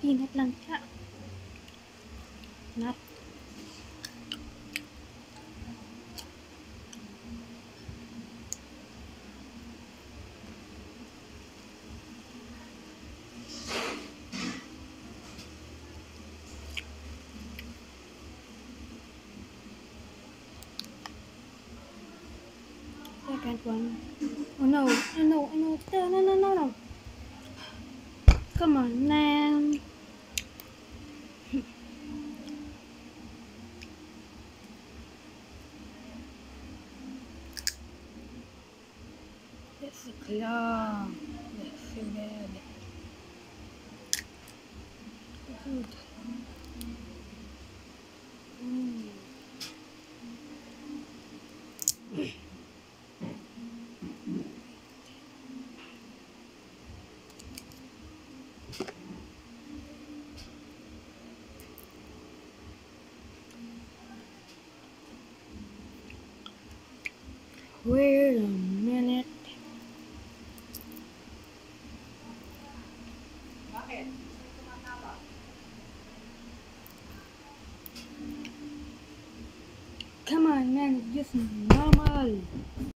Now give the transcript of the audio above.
Ingat lang siya. Nat. Second one. Oh no, oh no, oh no, no, no, no, no. Come on, man. It's a claw. Let's see that. Good. Wait a minute. Come on, man, it's just normal.